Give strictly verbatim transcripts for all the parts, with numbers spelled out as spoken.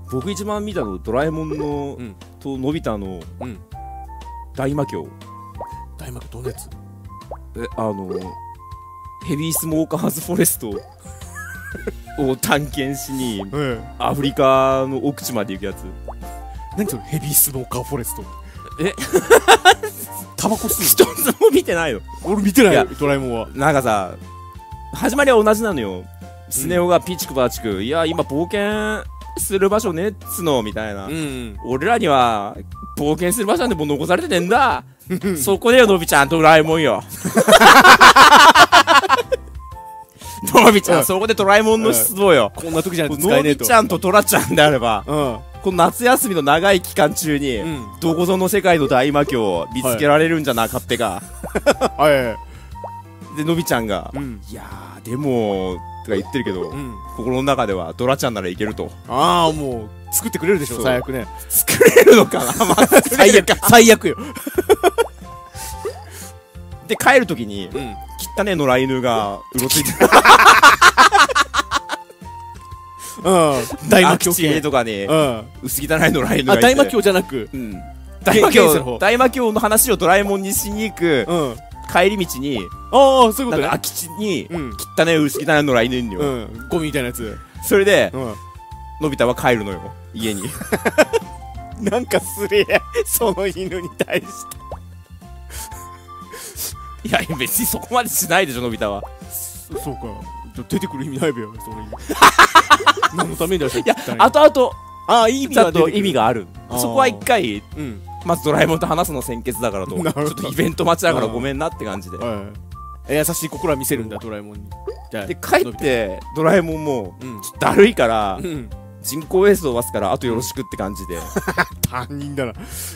僕一番見たのドラえもんの、 うん、 とのび太の、 うん、 大魔教。 大魔教どんなやつ？ えあのヘビースモーカーズフォレストを探検しに、 うん、 アフリカの奥地まで行くやつ。 何それヘビースモーカーフォレスト？ えタバコ吸う？ 一つも見てないの。 俺見てないよいやドラえもんは。 なんかさ、始まりは同じなのよ。スネ夫がピチクパチク、いや今冒険する場所ねっつのみたいな、 うん、 俺らには冒険する場所なんてもう残されてねえんだそこでよのびちゃんとドラえもんよのびちゃん、うん、そこでドラえもんの出動よ、 うん、こんな時じゃなくて使えねえと。のびちゃんとトラちゃんであれば、 うん、 この夏休みの長い期間中に、うん、どこぞの世界の大魔教を見つけられるんじゃなかってか、 はいはいはい、 でのびちゃんが、うん、いやーでもとか言ってるけど、うん、心の中ではドラちゃんならいけると。 ああもう作ってくれるでしょ最悪ね。 作れるのかなまあ、 最悪最悪よで帰るときに、うん、汚ねえ野良犬がうろついてるうん大魔教系とかね、うん、薄汚い野良犬がいて。あ大魔教じゃなく、うん、 大魔教大魔教の話をドラえもんにしに行く、うん、帰り道に、 ああそういうことね、 空き地に、うん、汚ねえ薄汚い野良犬いんのよ、うん、 ゴミみたいなやつ。 それで、うん、のび太は帰るのよ家になんかすれえその犬に対していや別にそこまでしないでしょのび太は。 そうか出てくる意味ないべよその犬何のためにだし。 いや後々 ああいい意味ちゃんと意味がある。そこは一回、うん、まずドラえもんと話すの先決だからと、ちょっとイベント待ちだからごめんなって感じで、 優しい心は見せるんだドラえもんに。 で帰ってドラえもんもちょっとだるいから人工衛星飛ばすからあとよろしくって感じで担任だな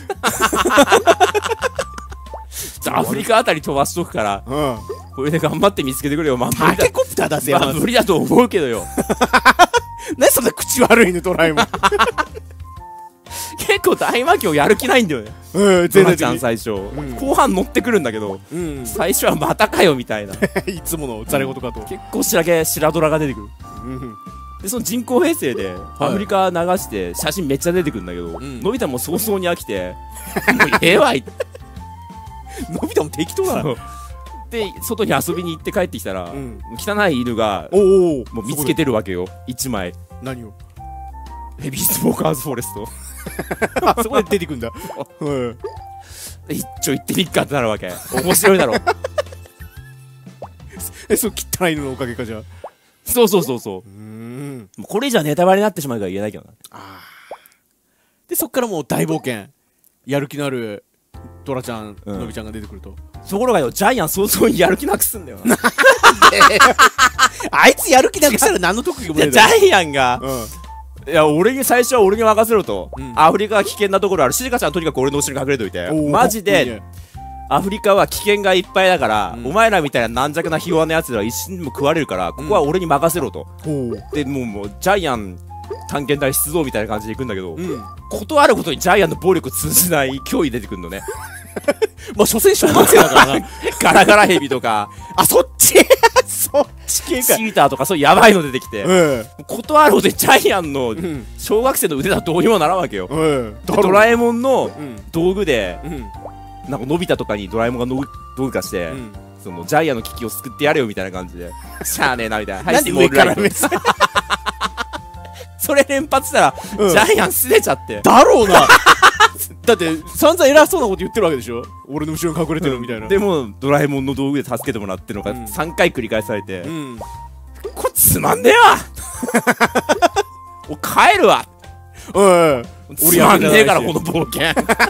アフリカあたり飛ばしとくから、うん、これで頑張って見つけてくれよ。まあタケコプター出せよ。 まあ無理だと思うけどよ何そんな口悪いのドラえもん結構大魔教やる気ないんだよね。うん、ドラちゃん最初、うん、後半乗ってくるんだけど、うん、最初はまたかよみたいないつものざれ言かと、うん、 結構白毛白ドラが出てくる、うん、でその人工衛星でアフリカ流して写真めっちゃ出てくるんだけど、はい、のび太も早々に飽きてもうええわいのび太も適当だなで外に遊びに行って帰ってきたら、うん、汚い犬がおおもう見つけてるわけよいちまい。 何を？ ヘビースモーカーズフォレストあそこで出てくんだうん、一丁行ってみっかってなるわけ。面白いだろえそう汚い犬のおかげかじゃあ。 そうそうそうそう。うーんもうこれじゃネタバレになってしまうから言えないけどな。あでそっからもう大冒険やる気のあるトラちゃん、うん、のびちゃんが出てくると。 ところがよジャイアン早々にやる気なくすんだよなあいつやる気なくしたら何の特技もない。 ジャイアンが、うん、いや俺に最初は俺に任せろと、うん、アフリカは危険なところある。しずかちゃんとにかく俺の後ろに隠れといてマジでいい、ね、アフリカは危険がいっぱいだから、うん、お前らみたいな軟弱なひ弱なやつらは一瞬でも食われるからここは俺に任せろと、うん、でもうもうジャイアン探検隊出動みたいな感じで行くんだけど、うん、ことあることにジャイアンの暴力通じない脅威出てくるのねまあ所詮小学生だからなガラガラヘビとかあそっちそっち系かチーターとかそういうヤバいの出てきて、うん、ことあることにジャイアンの小学生の腕だとどうにもならんわけよ、うん、ドラえもんの道具で、うん、なんかのび太とかにドラえもんが道具化して、うん、そのジャイアンの危機を救ってやれよみたいな感じでしゃあねえなみたいな。 なんで上から目線それ連発したら、うん、ジャイアンすねちゃってだろうなだって散々偉そうなこと言ってるわけでしょ俺の後ろに隠れてるみたいな、うん、でもドラえもんの道具で助けてもらってるのがさんかい繰り返されて、うん、これつまんねえわお帰るわうんつまんねえからこの冒険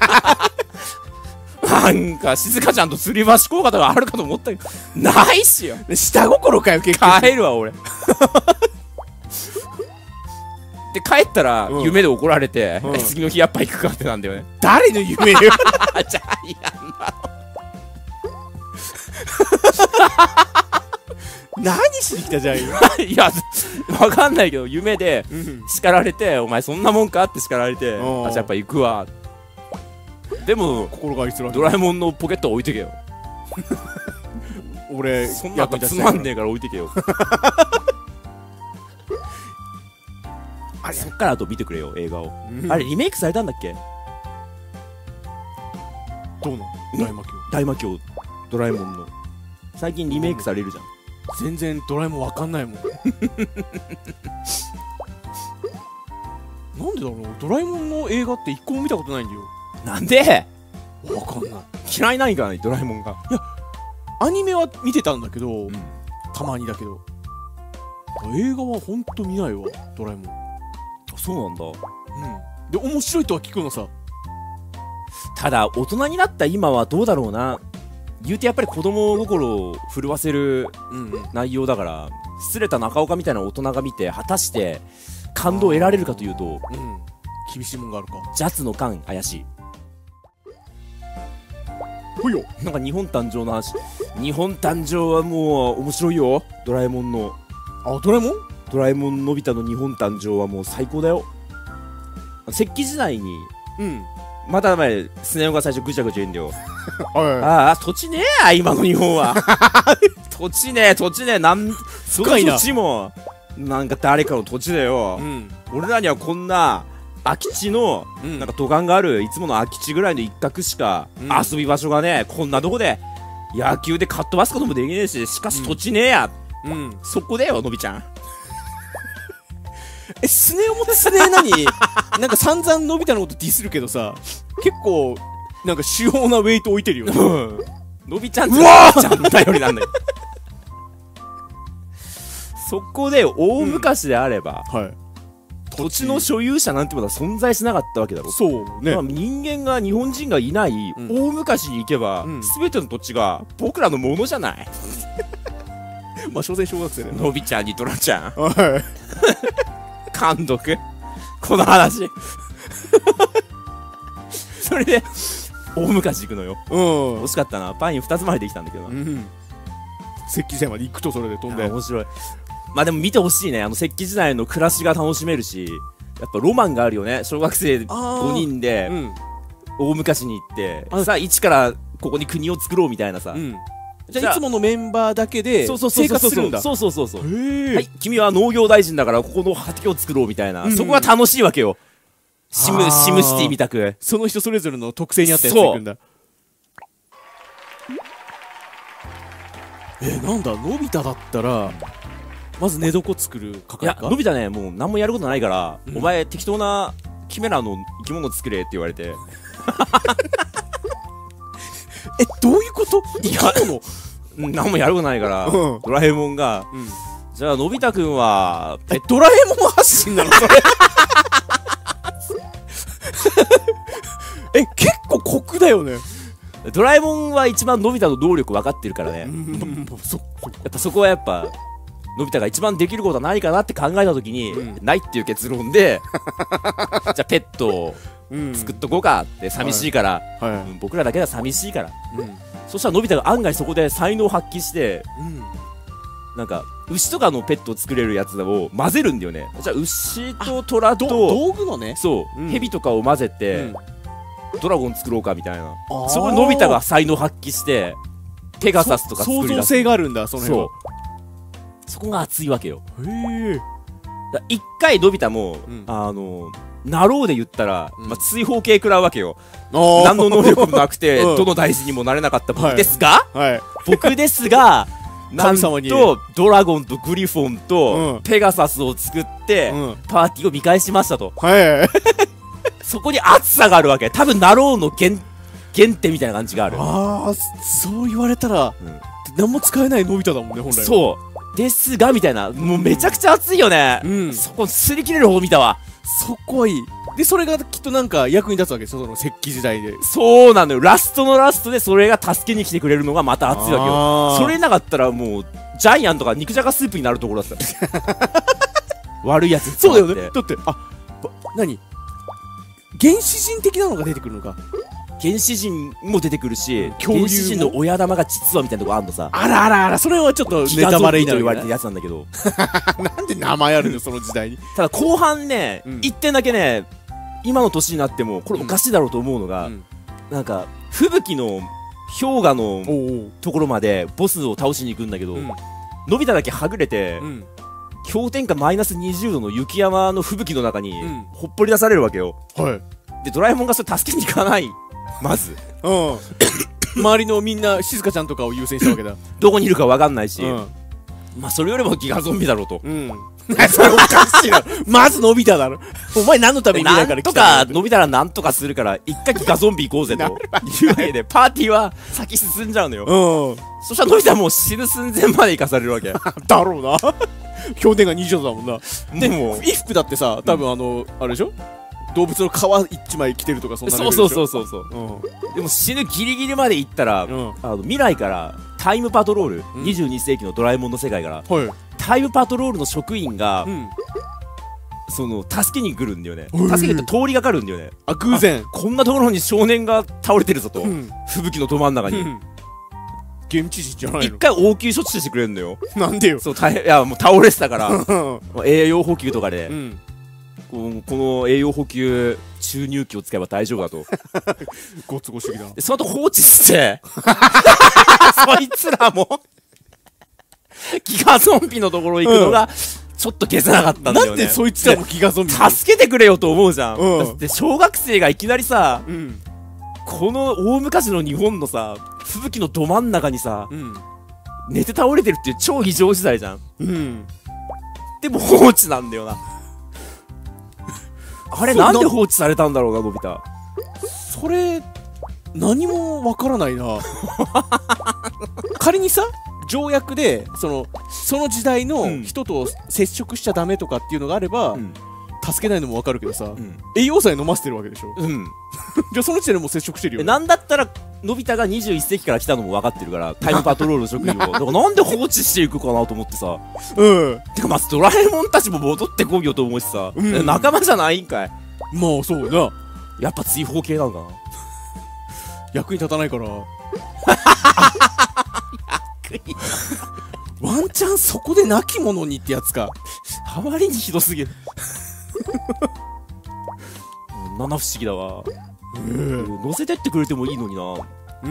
なんか静香ちゃんと吊り橋効果とかあるかと思ったけどないっしよ。下心かよ結局。 帰るわ俺で帰ったら夢で怒られて、うん、次の日やっぱ行くかってなんだよね。 誰の夢よジャイアンだ何しに来たジャイアンいやわかんないけど夢で叱られて、うん、お前そんなもんかって叱られて、あじゃあやっぱ行くわ。でも心があいつらドラえもんのポケット置いてけよ俺そんなのつまんねえから置いてけよあれっからと見てくれよ映画を。あれリメイクされたんだっけ？ どうなの？大魔教。 大魔教ドラえもんの最近リメイクされるじゃん。 全然ドラえもんわかんないもん。なんでだろう、ドラえもんの映画って一個も見たことないんだよ。 なんで？ わかんない。 嫌いないかなドラえもんが。 いやアニメは見てたんだけど、 うん、 たまにだけど映画はほんと見ないわドラえもん。 そうなんだ。 うんで面白いとは聞くのさ。 ただ大人になった今はどうだろうな。言うてやっぱり子供心を震わせる内容だから、すれた中岡みたいな大人が見て果たして感動を得られるかというと、 うん、厳しいもんがあるか。 ジャズの感怪しい。 ほいよ。 なんか日本誕生の話。日本誕生はもう面白いよ。ドラえもんの。 あ、ドラえもんドラえもんのび太の日本誕生はもう最高だよ。石器時代に、 うん、 また前スネ夫が最初ぐちゃぐちゃ言うんだよ。 はいああ土地ねえや今の日本は。土地ねえ土地ねえなんその土地もなんか誰かの土地だよ、うん、俺らにはこんな空き地の、うん、なんか土管があるいつもの空き地ぐらいの一角しか、うん、遊び場所がねこんなとこで野球でかっ飛ばすこともできねえし、しかし土地ねえや、うんうん、そこだよのびちゃん。 えスネ夫もスネ夫何なんか散々のび太のことディスるけどさ、結構なんか主要なウェイト置いてるよね。 のびちゃんってのびちゃん頼りなんだよ。そこで大昔であれば、うんはい、土地の所有者なんてものは存在しなかったわけだろ。 そうね、 まあ、人間が日本人がいない、うん、大昔に行けば、うん、全ての土地が僕らのものじゃない。 まあ所詮小学生だよ、ね、 のびちゃんにトラちゃん監督この話。それで大昔行くのよ。うん惜しかったな。パインふたつまでできたんだけどな、うん、 石器時代まで行くとそれで飛んで面白い。まあでも見てほしいね。あの石器時代の暮らしが楽しめるし、やっぱロマンがあるよね。小学生ごにんで大昔に行ってさあ一からここに国を作ろうみたいなさ、うん、 じゃあいつものメンバーだけで生活するんだ。 そうそうそうそう。はい君は農業大臣だからここの畑を作ろうみたいな、うん、そこが楽しいわけよ。シムシムシティみたくその人それぞれの特性に合ったやついくんだ。えなんだのび太だったらまず寝床作る係か。 いやのび太ねもう何もやることないから、うん、お前適当なキメラの生き物作れって言われて。えどういうこと？生き物何もやることないから、うん、ドラえもんが、うん、じゃあのび太くんはえドラえもん発信なのそれ。え結構酷だよね。 ドラえもんは一番のび太の能力分かってるからね。やっぱそこはやっぱのび太が一番できることは何かなって考えた時に、うん、ないっていう結論でじゃあペットを作っとこうかって、寂しいから、はいはい、僕らだけは寂しいから、うん、そしたらのび太が案外そこで才能を発揮して、うん、なんか牛とかのペットを作れるやつを混ぜるんだよね。じゃあ牛と虎と道具のねそう、うん、蛇とかを混ぜて、うんドラゴン作ろうかみたいな。そこでのび太が才能発揮してペガサスとか作り出す。 創造性があるんだその辺は。 そうそこが熱いわけよ。へえ。一回のび太も、うん、あのなろうで言ったら、うんまあ、追放系食らうわけよ。何の能力もなくて、うん、どの大臣にもなれなかった僕ですが、はいはい、僕ですがなんとドラゴンとグリフォンと、うん、ペガサスを作って、うん、パーティーを見返しましたと。はいそこに熱さがあるわけ。多分ナローの原原点みたいな感じがある。 ああそう言われたら、うん、何も使えないのび太だもんね本来は。 そうですがみたいなもうめちゃくちゃ熱いよね、うん、そこ擦り切れる方見たわ。 そこはいい。でそれがきっとなんか役に立つわけですよその石器時代で。 そうなのよ。ラストのラストでそれが助けに来てくれるのがまた熱いわけよ。それなかったらもうジャイアンとか肉じゃがスープになるところだった悪いやつ。 そうだよね。だってあ何原始人的なのが出てくるのか。 原始人も出てくるし、原始人の親玉が実はみたいなとこあるのさ。 あらあらあら、それはちょっとネタバレになると言われてるやつなんだけど。 なんで名前あるのその時代に。 ただ後半ね、うん、一点だけね今の年になってもこれおかしいだろうと思うのが、うん、なんか吹雪の氷河のところまでボスを倒しに行くんだけど、うん、のび太だけはぐれて、うん、 氷点下マイナスにじゅうどの雪山の吹雪の中にほっぽり出されるわけよ。でドラえもんがそれ助けに行かない。まず周りのみんな静香ちゃんとかを優先したわけだ。 どこにいるか分かんないし、まあそれよりもギガゾンビだろうと。 それおかしいな。まずのび太だろ。お前何のためになんとかのび太らなんとかするから一回ギガゾンビ行こうぜというわけでパーティーは先進んじゃうのよ。そしたらのび太はもう死ぬ寸前まで行かされるわけ。 だろうな。氷点下にじゅうどだもんな。でも衣服だってさ、多分あのあれでしょ、動物の皮一枚着てるとかそんなレベルでしょ。 そうそうそうそう、うん、でも死ぬギリギリまで行ったら、うん、あの未来からタイムパトロール、うん、にじゅうにせいきのドラえもんの世界から、はい、タイムパトロールの職員が、うん、その助けに来るんだよね。助けに来て通りがかるんだよね。 あ、偶然こんなところに少年が倒れてるぞと、うん、吹雪のど真ん中に、うん、 現地人じゃないの。 一回応急処置してくれるんだよ。 なんでよ。 そう、たいやもう倒れてたから栄養補給とかで、うん、この栄養補給注入器を使えば大丈夫だと。 ご都合主義だ。 その後放置してそいつらもギガゾンビのところ行くのがちょっと消せなかったんだよね。 なんでそいつらもギガゾンビ助けてくれよと思うじゃん、うん、だって小学生がいきなりさ、うん、この大昔の日本のさ吹雪のど真ん中にさ、うん、寝て倒れてるっていう超異常事態じゃん、うん、でも放置なんだよな。あれなんで放置されたんだろうな、のび太。 それ何もわからないな。仮にさ条約でそのその時代の人と接触しちゃダメとかっていうのがあれば、うん、助けないのもわかるけどさ、うん、栄養剤飲ませてるわけでしょ。うん、じゃあその時点でもう接触してるよ、ね。 なんだったらのび太がにじゅういっせいきから来たのも分かってるからタイムパトロールの職員をだからなんで放置していくかなと思ってさ。うんてかまずドラえもんたちも戻ってこいよと思うしさ、うん、仲間じゃないんかい。 まあそうな、 やっぱ追放系なのかな。 役に立たないから役にワンチャンそこで亡き者にってやつか。 あまりにひどすぎる。七不思議だわ。乗せてってくれてもいいのにな。うん。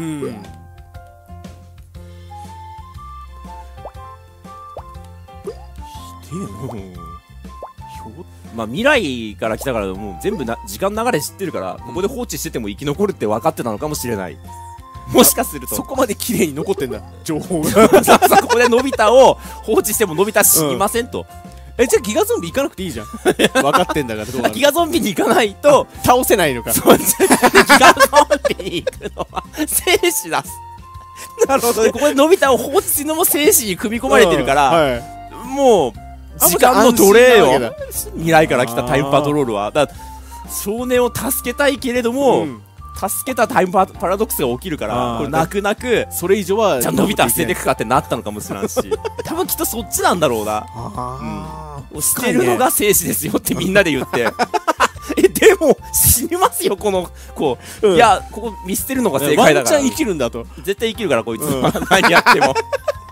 ひでえな。まあ未来から来たからもう全部な時間流れ知ってるから、ここで放置してても生き残るって分かってたのかもしれない。もしかするとそこまで綺麗に残ってんだ情報が。 そこでのび太を放置してものび太死にませんと。 え、じゃあギガゾンビ行かなくていいじゃん。分かってんだからどうなの。 ギガゾンビに行かないと倒せないのか。 そう、ギガゾンビに行くのは生死だ。なるほど。ここでのび太を放置するのも生死に組み込まれてるから、はい、もう時間の奴隷よ。未来から来たタイムパトロールは。だから少年を助けたいけれども、うん、助けたタイム パ, パラドックスが起きるから、これ泣く泣くそれ以上はじゃあのび太捨ててくかってなったのかもしれんし、多分きっとそっちなんだろうな。うん、捨てるのが生死ですよってみんなで言って。え、でも死にますよこの子、うん、いやここ見捨てるのが正解だから。 ワンチャン生きるんだと。 絶対生きるからこいつ、うん、何やっても。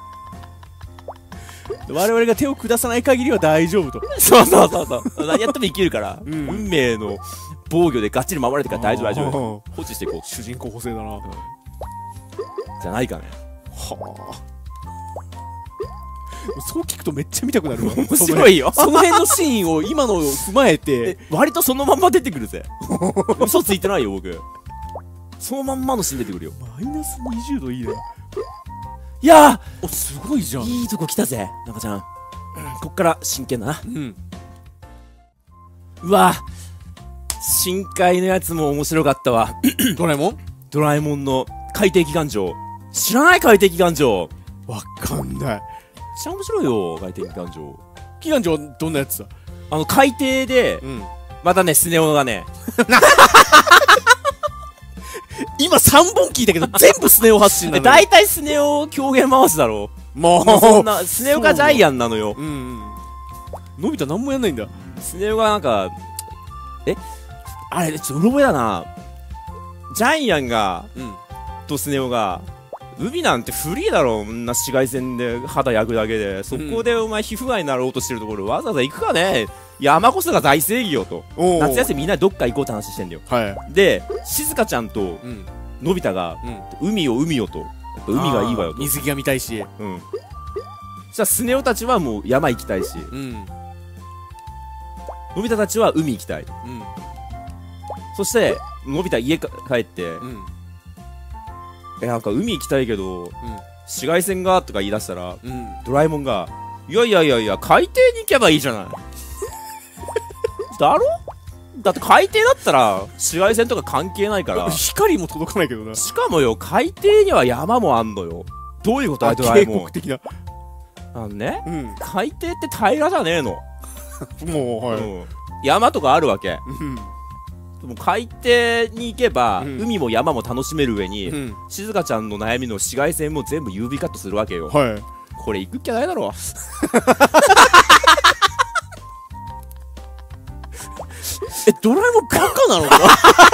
我々が手を下さない限りは大丈夫と。 そうそうそうそう。何やっても生きるから、うん、運命の防御でがっちり守られてから大丈夫大丈夫。放置していこう。 主人公補正だな、うん、 じゃないかね。 はあ。そう聞くとめっちゃ見たくなるわ。 面白いよ。 その辺のシーンを今のを踏まえて割とそのまんま出てくるぜ。嘘ついてないよ僕。そのまんまのシーン出てくるよ。 マイナスにじゅうどいいな。 いやー、お、すごいじゃん。 いいとこ来たぜ中ちゃん、うん、こっから真剣だな。うん、うわ深海のやつも面白かったわ。 ドラえもんドラえもんの海底機関城。知らない海底機関城。 わかんない。 めっちゃ面白いよ海底機関城。 機関城どんなやつだ。 あの海底で、うん、またねスネ夫がね今さんぼん聞いたけど全部スネ夫発信なの。 大体スネ夫狂言回しだろ。もうそんなスネ夫がジャイアンなのよ。うん、うん、 のび太なんもやんないんだ。 スネ夫がなんかえあれちょっとうろ覚えだな。ジャイアンが、うん、とスネ夫が海なんてフリーだろ、こんな紫外線で肌焼くだけで、そこでお前皮膚癌になろうとしてるところわざわざ行くかね。山こそが大正義よと。夏休みみんなでどっか行こうって話してんだよ。はい、で静香ちゃんとのび太が、うん、海よ海よと、やっぱ海がいいわよと。 水着が見たいし、うん、 そしたらスネ夫たちはもう山行きたいし、うん、のび太たちは海行きたい、うん、そしてのび太家帰って、うん、えなんか海行きたいけど、うん、紫外線がとか言い出したら、うん、ドラえもんがいやいやいやいや海底に行けばいいじゃないだろ、だって海底だったら紫外線とか関係ないから光も届かないけどな。 しかもよ海底には山もあんのよ。どういうことだドラえもん。 渓谷的なあのね、うん、海底って平らじゃねえのもう、はい、うん、 山とかあるわけ、うん、でも海底に行けば、うん、海も山も楽しめる上に、うん、静香ちゃんの悩みの紫外線も全部 ユーブイ カットするわけよ、はい、これ行くっきゃないだろえ、ドラえもんバカなのか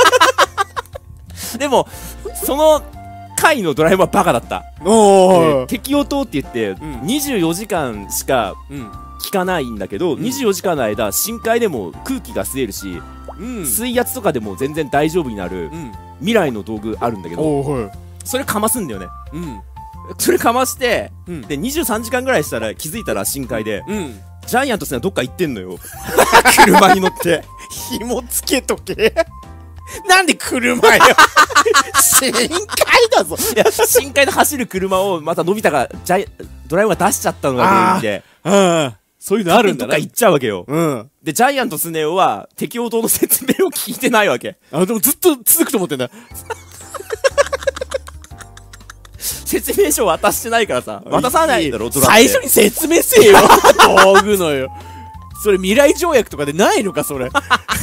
でもその回のドラえもんはバカだった。おー、敵を通って言って、うん、にじゅうよじかんしか効かないんだけど、うん、にじゅうよじかんの間深海でも空気が吸えるし、うん、水圧とかでも全然大丈夫になる、うん、未来の道具あるんだけど、はい、それかますんだよね、うん、それかまして、うん、でにじゅうさんじかんぐらいしたら気づいたら深海で、うん、ジャイアントスネはどっか行ってんのよ車に乗って紐つけとけなんで車よ深海だぞ。 いや深海で走る車をまたのび太がジャイドラえもんが出しちゃったのが原因で、ああそういうのあるんだな。どっか行っちゃうわけよ、うん、でジャイアントスネ夫は敵応答の説明を聞いてないわけ。 あでもずっと続くと思ってんだ説明書渡してないからさ、渡さないだろドラ最初に説明せえよ道具のよ。それ未来条約とかでないのかそれ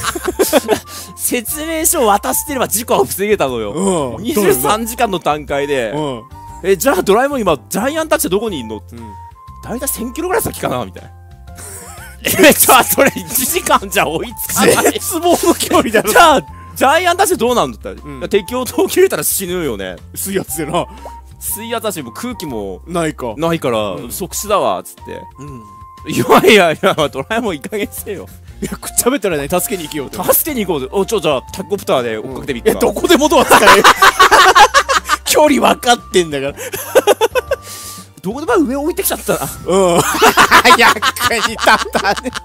説明書を渡してれば事故は防げたのよ、うん、にじゅうさんじかんの段階で、うん、えじゃあドラえもん今ジャイアンたちどこにいんのって、うん、だいたいせんキロぐらい先かなみたいなえじゃあそれいちじかんじゃ追いつかない絶望の距離だろ。 じゃあジャイアンたちどうなんだったら、うん、敵を通切れたら死ぬよね。 水圧でな。 水圧だしも空気もないかないから、うん、即死だわっつって、うんいやいやいや、ドラえもんいい加減せよ。 いや、くっちゃべったらね、助けに行けよ。 助けに行こうぜ。お、ちょ、じゃあ、タコプターで追っかけてみっか。 え、どこでもドア使え距離分かってんだから。 どこでも上置いてきちゃったな。 うん。役に立ったね。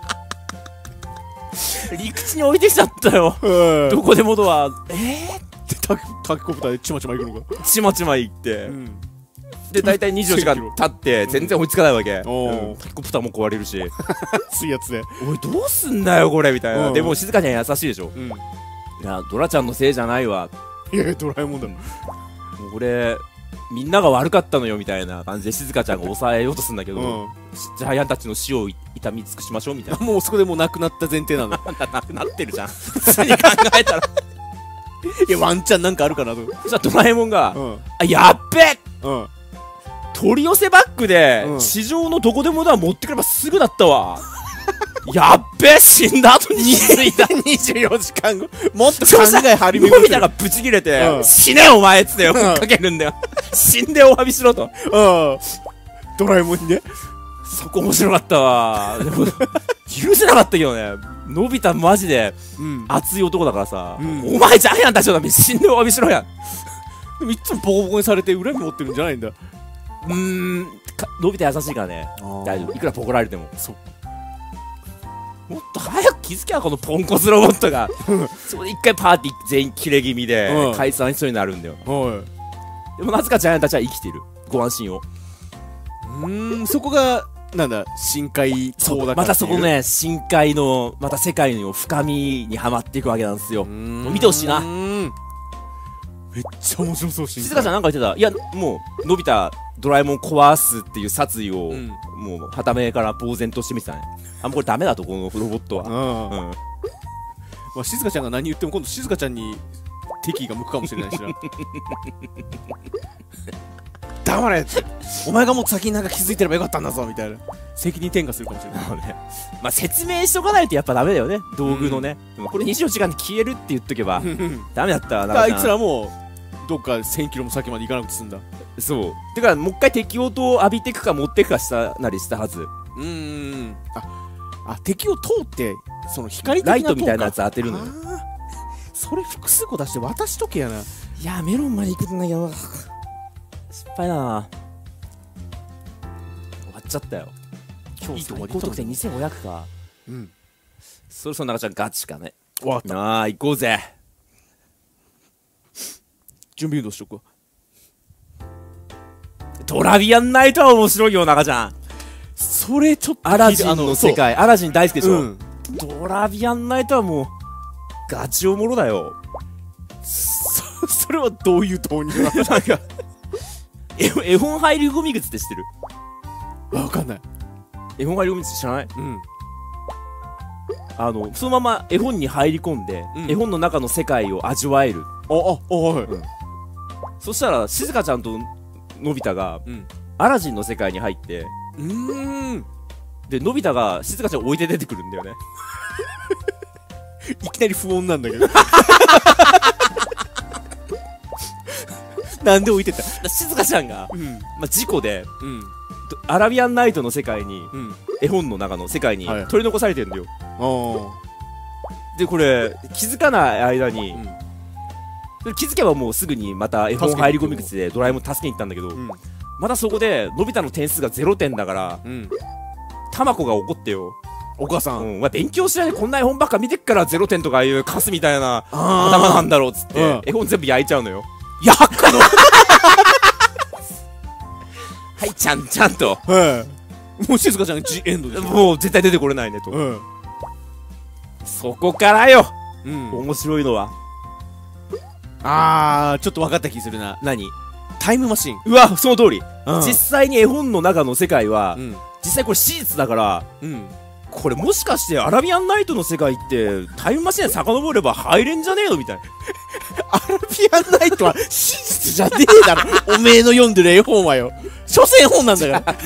陸地に置いてきちゃったよ。どこでもドア。えー、タコプターでちまちま行くのか。 ちまちま行って。うんで大体にじゅうよじかん経って全然追いつかないわけ、うん、タコプターも壊れるし水圧でおいどうすんだよこれみたいな。でも静かには優しいでしょ、うん、いやドラちゃんのせいじゃないわ。 いやドラえもんだもん。もうこれみんなが悪かったのよみたいな感じで静香ちゃんが抑えようとするんだけど、うん、ジャイアンたちの死を痛み尽くしましょうみたいな。 もうそこでもう亡くなった前提なのなくなってるじゃん普通に考えたらいやワンチャンなんかあるかなと。 そしたらドラえもんが、うん、あやっべ、うん取り寄せバッグで、うん、地上のどこでもドア持ってくればすぐだったわやっべ死んだ後に気づいたにじゅうよじかんごもっと考え張り巡のび太がブチ切れて、うん、死ねお前っつって追っかけるんだよ死んでお詫びしろと、うん、 ドラえもんにね。 そこ面白かったわでも許せなかったけどね。のび太マジで、うん、熱い男だからさ、うん、お前ジャイアンたちのために死んでお詫びしろや。 でもいつもボコボコにされて恨み持ってるんじゃないんだ。 うーんのび太優しいからね大丈夫。いくらボコられても。そもっと早く気づけよこのポンコツロボットがそこで一回パーティー全員キレ気味で解散しそうになるんだよ。でもなぜかジャイアンたちは生きてる。ご安心を。 うーんそこがなんだ深海そうだまたそこね深海のまた世界の深みにはまっていくわけなんですよ。見てほしいな。 めっちゃ面白そう。 静香ちゃんなんか言ってた。いやもうのび太ドラえもん壊すっていう殺意を、うん、もうはためから呆然としてみてたね。あんまこれダメだとこのロボットは。うんうん、 まあ静香ちゃんが何言っても今度静香ちゃんに敵意が向くかもしれないしな黙れってお前がもっと先になんか気づいてればよかったんだぞみたいな責任転嫁するかもしれない、ね、 まあ説明しとかないとやっぱダメだよね道具のね、うん、これにじゅうよじかんで消えるって言っとけばダメだったな。あいつらもうどっかせんキロも先まで行かなくて済んだ。 そうてかもう一回敵音を浴びていくか持っていくかしたなりしたはず。 うーんああ敵を通ってその光的なライトみたいなやつ当てるのよ。 それ複数個出して渡しとけやな。いやメロンまで行くんだけど失敗だな。終わっちゃったよ。 今日最高得点にせんごひゃくか。 うん。 そろそろ中ちゃんガチかね。 わかった。 ああ、行こうぜ。 準備運動しとくわ。 トラビアンナイトは面白いよ、中ちゃん。 それちょっとアラジンの世界、アラジン大好きでしょ。 うん、 トラビアンナイトはもうガチおもろだよ。 そ, それはどういう導入なの？なんか絵本入り込み口って知ってる？ わかんない。 絵本入り込み口知らない？ うん。 あのそのまま絵本に入り込んで、うん、絵本の中の世界を味わえる。 あああ、はい、うん、 そしたら静香ちゃんとのび太が、うん、アラジンの世界に入って、 うーんでのび太が静香ちゃんを置いて出てくるんだよね。 いきなり不穏なんだけど。なんで置いてた？ 静香ちゃんが、うん、まあ、事故で、 うん、 アラビアンナイトの世界に、うん、絵本の中の世界に取り残されてるんだよ。 はい、 でこれ気づかない間に、うん、気づけばもうすぐにまた絵本入り込み口でドラえもん助けに行ったんだけど、うん、またそこでのび太の点数がゼロてんだから、うん、たまこが怒ってよ。 お母さん、 うん、勉強しないでこんな絵本ばっか見てっからゼロてんとかいうカスみたいな頭なんだろうっつって、うん、絵本全部焼いちゃうのよ。 焼くの？ はい、ちゃんちゃんと、 はい、もう静香ちゃんジエンドでしょ。 もう絶対出てこれないねと、 うん、 そこからよ、 うん、 面白いのは。 あー、ちょっと分かった気するな。 何？ タイムマシン。 うわ、その通り、 うん、 実際に絵本の中の世界は、うん、実際これ史実だから、 うん、 これもしかしてアラビアンナイトの世界ってタイムマシンで遡れば入れんじゃねえのみたいな。 アラビアンナイトは史実じゃねえだろ。おめえの読んでる絵本はよ。所詮本なんだから。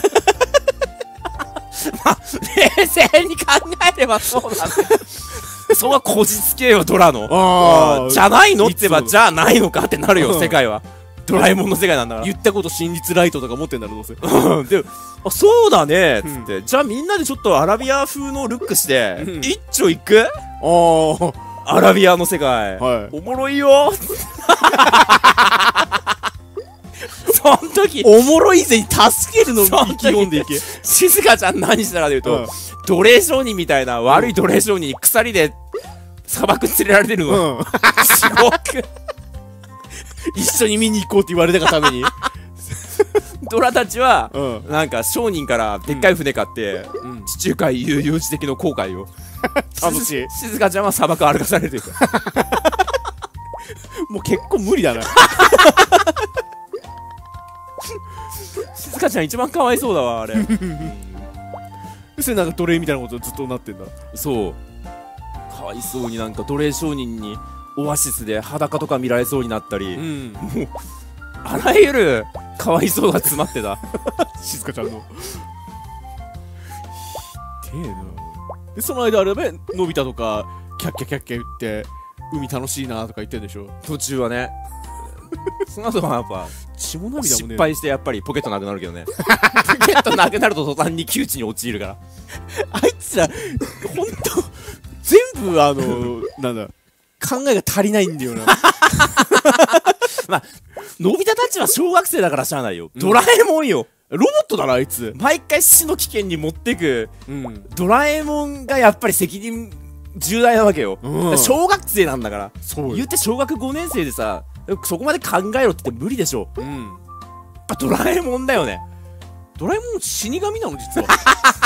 まあ、冷静に考えればそうなんだよ。そこはこじつけよ、ドラの。 あじゃないのって言えば、じゃあないのかってなるよ、世界は。ドラえもんの世界なんだから。 言ったこと真実ライトとか持ってんだろ、どうせ。 で、あ、そうだね、つって、うん。じゃあみんなでちょっとアラビア風のルックして、うん、一丁行く？ ああ。 アラビアの世界。 はい、 おもろいよ。その時おもろいぜに助けるの意気込んでいけ。 静香ちゃん何したかというと、うん、奴隷商人みたいな悪い奴隷商人に鎖で砂漠連れられてるの。 うん、 地獄。 一緒に見に行こうって言われたがために。 ドラたちは、 うん、 なんか商人からでっかい船買って、うん、地中海悠々自適の航海を。 楽しい。 静香ちゃんは砂漠歩かされてる。 もう結構無理だな。 静香ちゃん一番かわいそうだわ、あれ。 それなんか奴隷みたいなことずっとなってんだ。 そう、かわいそうになんか奴隷商人にオアシスで裸とか見られそうになったり、 うん、 もうあらゆるかわいそうが詰まってた。 静香ちゃんの。ひでえな。でその間あればのび太とかキャッキャキャッキャ言って海楽しいなとか言ってんでしょ、 途中はね。その後はやっぱ血も涙もね、 失敗してやっぱりポケットなくなるけどね。ポケットなくなると途端に窮地に陥るから。 あいつらほんと全部あのなんだ考えが足りないんだよな。 まあのび太たちは小学生だからしゃあないよ、うん、ドラえもんよ。 ロボットだなあいつ。 毎回死の危険に持ってく、 うん、 ドラえもんがやっぱり責任重大なわけよ、 うん、 小学生なんだから。 そう言って小学ごねん生でさそこまで考えろって無理でしょ。 うん、 ドラえもんだよね。 ドラえもん死神なの実は。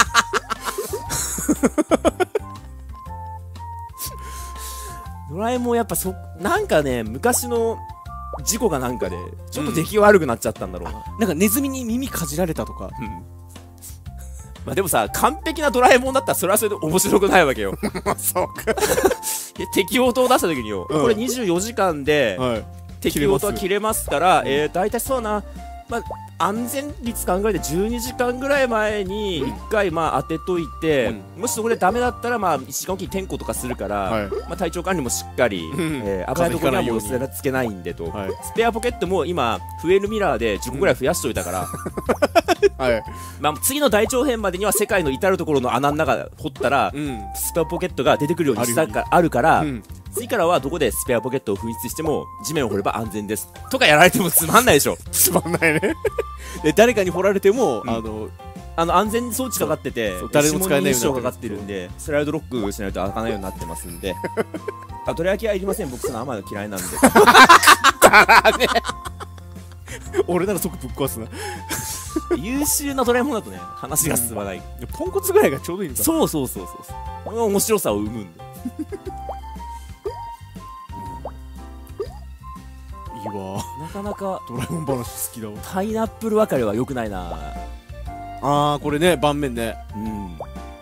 ドラえもんやっぱそなんかね昔の事故がなんかでちょっと出来が悪くなっちゃったんだろうな、 うん、なんかネズミに耳かじられたとか、 うん、まあでもさ完璧なドラえもんだったらそれはそれで面白くないわけよ。 そうか。 敵応答を出した時によ、うん、これにじゅうよじかんで、 はい、 敵応答は切れますから、えー、大体そうな、まあ、安全率考えてじゅうにじかんぐらい前にいっかいまあ当てといて、うん、もしそこでダメだったらまあいちじかんおきに点呼とかするから、はい、まあ体調管理もしっかり、うん、えー、危ないところにはもうつけないんでと、はい、スペアポケットも今フエルミラーでじゅっこぐらい増やしといたから、 うん、はい、 まあ次の大長編までには世界の至る所の穴の中掘ったら、うん、スペアポケットが出てくるようにしたかあるから、うん、次からはどこでスペアポケットを紛失しても地面を掘れば安全ですとかやられてもつまんないでしょ。 つまんないね。で誰かに掘られても、うん、あのあの安全装置かかってて誰も使えないようになってる、 指紋認証かかってるんでスライドロックしないと開かないようになってますんであ、どら焼きはいりません、僕その甘いの嫌いなんで俺なら即ぶっ壊すな優秀なドラえもんだとね話が進まない、 うん、ポンコツぐらいがちょうどいいのか。 そうそうそうそうこの面白さを生むんでいいわ、 なかなかドラえもん話好きだわ。 パイナップル分かれは良くないな。 あーこれね、盤面ね。 うん、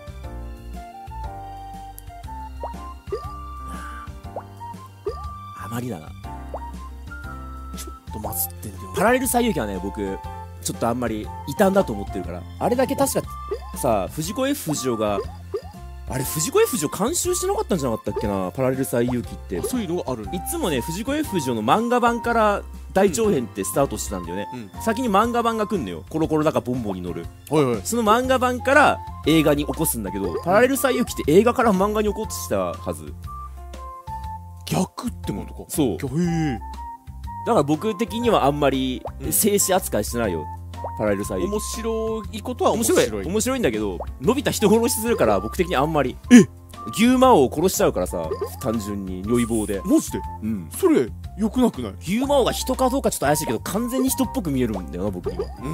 あまりだな。 ちょっとまずってんだよ。 パラレル最遊記はね、僕ちょっとあんまり異端だと思ってるから。あれだけ確かさ、藤子 F 不二雄があれ藤子 F 不二雄監修してなかったんじゃなかったっけな、パラレル最遊記って。 そういうのがある。 いつもね、藤子 F 不二雄の漫画版から大長編ってスタートしてたんだよね、うん、先に漫画版が来んのよ。コロコロだかボンボンに乗る、 はいはい、 その漫画版から映画に起こすんだけど、パラレル最遊記って映画から漫画に起こしたはず。 逆ってことか。 そう、 へえ。 だから僕的にはあんまり静止扱いしてないよ、パラレル最遊記。 面白いことは面白い、 面白い面白いんだけど、のび太人殺しするから僕的にあんまり。え牛魔王を殺しちゃうからさ、単純に如意棒で。 マジで？ うん、 それよくなくない？ 牛魔王が人かどうかちょっと怪しいけど完全に人っぽく見えるんだよな、僕には。 うん、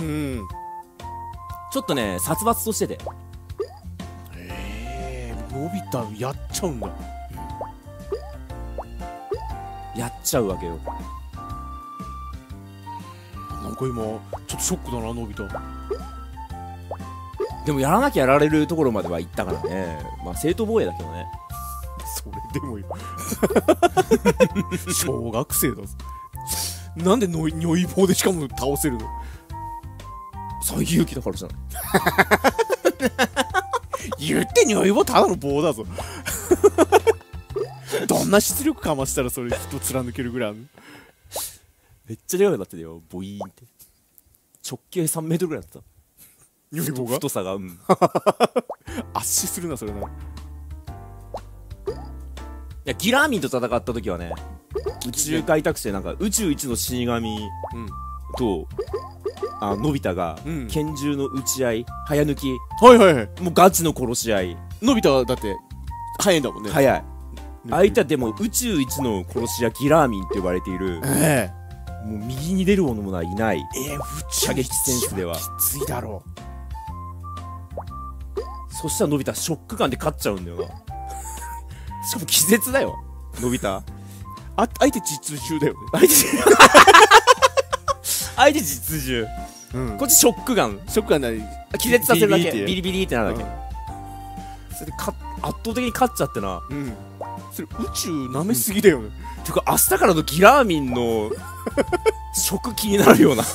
ちょっとね殺伐としてて。 へえ、のび太やっちゃうんだ。 やっちゃうわけよ。 なんか今ちょっとショックだな、のび太。 でもやらなきゃやられるところまでは行ったからね。まあ正当防衛だけどね。 それでもよ小学生だぞ。なんでの如意棒でしかも倒せるの？ 最遊記だからじゃない言って如意棒ただの棒だぞどんな出力かましたらそれ人貫けるぐらいある。 めっちゃでかくなってたよ、ボイーンって。直径さんメートルぐらいだった。 如意棒が太さが、うん、 圧死するなそれな。いやギラーミンと戦った時はね、宇宙開拓してなんか宇宙一の死神と、うん、あのび太が拳銃の撃ち合い、早抜き、 はいはいはい、 もうガチの殺し合い。 のび太はだって早いんだもんね。 早い。相手はでも宇宙一の殺し屋ギラーミンって呼ばれている、ええ、もう右に出る者もいない、 えー、宇宙射撃センスではきついだろう。 そしたらのび太ショックガンで勝っちゃうんだよなしかも気絶だよ、のび太。 あ、相手実銃だよね。 相手相手実銃、うん、こっちショックガン。 ショックガンなり気絶させるだけ、ビリビリってなるだけ、うん、それでか圧倒的に勝っちゃってな、 うん、それ宇宙舐めすぎだよね、うん、 ていうか明日からのギラーミンの食気になるような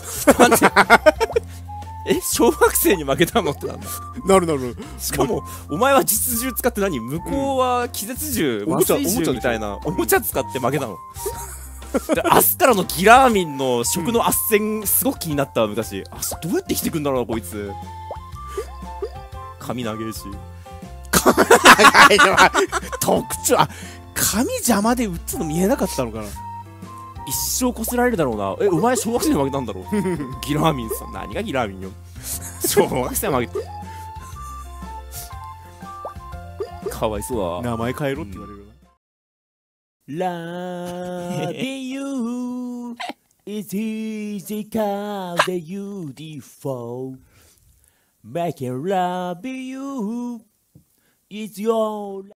え、小学生に負けたのってなんだ。 なるなる。 しかもお前は実銃使って何、向こうは気絶銃、麻酔銃みたいなおもちゃ使って負けたので明日からのギラーミンの食の斡旋すごく気になったわ昔。あ、どうやって生きてくんだろうなこいつ。髪長えし特徴、あ、髪邪魔で撃つの見えなかったのかな。 一生こすられるだろうな。え、お前小学生に負けたんだろうギラーミンさん。何がギラーミンよ小学生に負けたかわいそうだ。 名前変えろって言われるな。Loving you is easy cause beautiful making love you is your